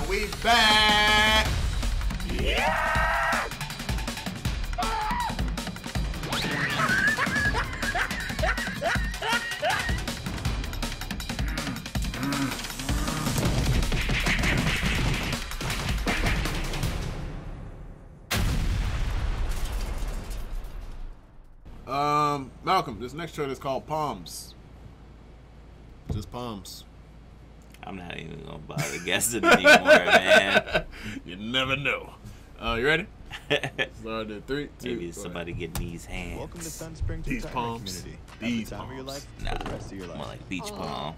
We back. Yeah. Malcolm, this next trailer is called Poms. Just Poms. I'm not even gonna bother guessing anymore, man. You never know. You ready? Start at 3, 2. Maybe somebody getting these hands. Welcome to Sun Springs These Retirement Poms. Community. These Have the time of your Poms. life for the rest of your life. More like beach palm.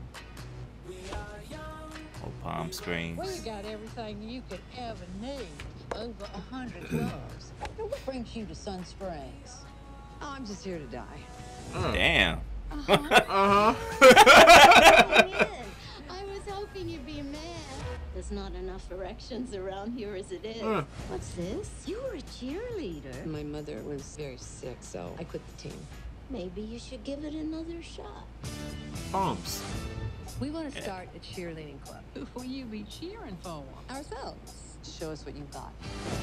Or Palm Springs. We got everything you could ever need. Over 100 clubs. Now, what brings you to Sun Springs? Oh, I'm just here to die. Damn. Come in. I was hoping you'd be a man. There's not enough erections around here as it is. What's this? You were a cheerleader. My mother was very sick, so I quit the team. Maybe you should give it another shot. Poms. We want to start a cheerleading club. Who will you be cheering for? Ourselves. Show us what you've got.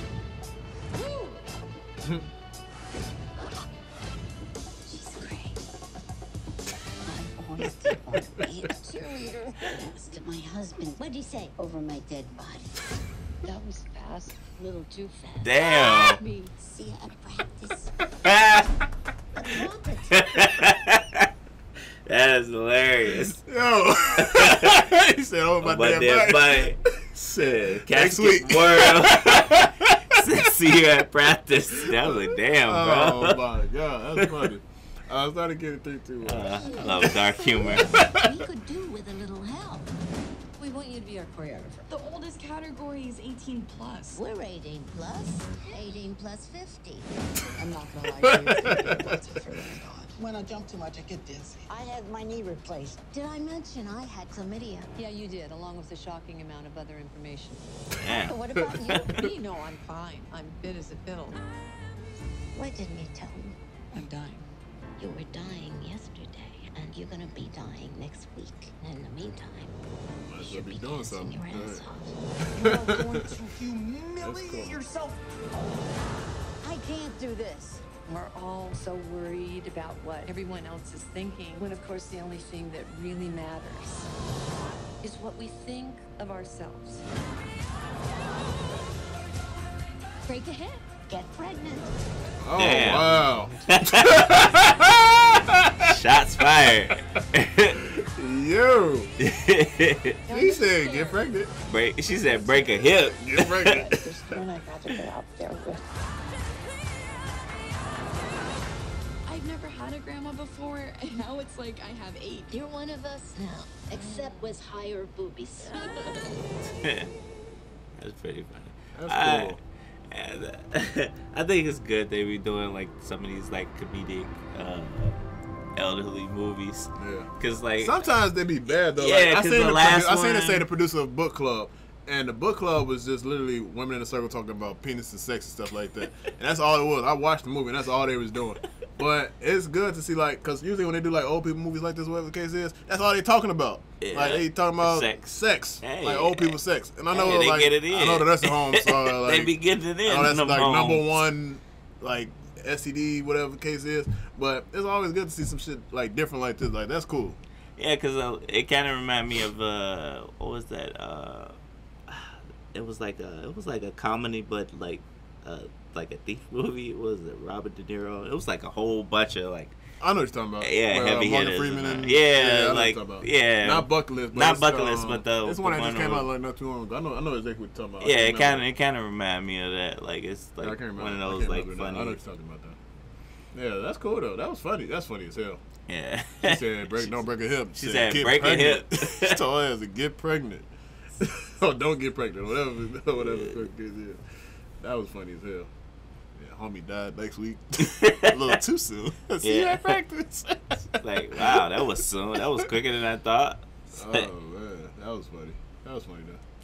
She's great. I've always did want to be a cheerleader. Asked my husband, what'd he say? Over my dead body. That was fast. A little too fast. Damn. Me. See how to practice. That is hilarious. Yo. He said, oh, my damn body. Said, Next week. World. See you at practice. That was damn, bro. Oh, my God. That's funny. I was starting to get it 3, 2, 1. I love dark humor. We could do with a little help. We want you to be our choreographer. The oldest category is 18 plus. We're 18 plus. 18 plus 50. I'm not gonna lie to you. It's gonna be worth it for that God. When I jump too much, I get dizzy. I had my knee replaced. Did I mention I had chlamydia? Yeah, you did, along with a shocking amount of other information. Damn. What about you? You know I'm fine. I'm fit as a fiddle. Why didn't you tell me? I'm dying. You were dying yesterday, and you're gonna be dying next week. And in the meantime, Might you as well should be be doing dancing something. your Go ass ahead. off. You're going to humiliate That's cool. yourself. I can't do this. We're all so worried about what everyone else is thinking, when of course the only thing that really matters is what we think of ourselves. Break a hip. Get pregnant. Oh, Damn. wow. Shots fired. Yo. He said, get pregnant. She said break a hip. Get pregnant. Then I got to go out there with. I've never had a grandma before, and now it's like I have 8. You're one of us now, except with higher boobies. That's pretty funny. That's cool. And, I think it's good they be doing like some of these like comedic elderly movies. Yeah. Cause like Sometimes they be bad though. Yeah, like, 'cause the last I seen it one- say the producer of Book Club, and the Book Club was just literally women in a circle talking about penis and sex and stuff like that. And that's all it was. I watched the movie, and that's all they was doing. But it's good to see, like, because usually when they do like old people movies like this, whatever the case is, that's all they talking about. Yeah. Like they talking about Sex. Hey. like old people sex. And I know Hey, they like get it in. I know the nursing homes are like they be getting it in. oh, that's them like homes. number one like STD, whatever the case is. But it's always good to see some shit like different like this. Like that's cool. Yeah, because it kind of remind me of what was that? It was like a comedy, but like a thief movie. What was it? Robert De Niro. It was like a whole bunch of like. I know what you're talking about. Yeah, Where, heavy Morgan hitters. Freeman and Yeah, I know what like you're talking about. yeah, Not Bucket List. But not it's, Bucket List, but the this one that just came where- out like not too long ago. I know exactly what you're talking about. Yeah, I it can't kind of remind me of that. Like it's remember. I like can't remember. one of I those can't like remember now. funny. I know what you're talking about though. Yeah, that's cool though. That was funny. That's funny as hell. Yeah. She said, "Don't break a hip." She said, "Get "Break a pregnant." hip. She told her to get pregnant. Oh, don't get pregnant. Whatever the fuck it is. That was funny as hell. Yeah, homie died next week. A little too soon. See you Yeah. at practice. Like wow, that was soon. That was quicker than I thought. Oh man, that was funny. That was funny though.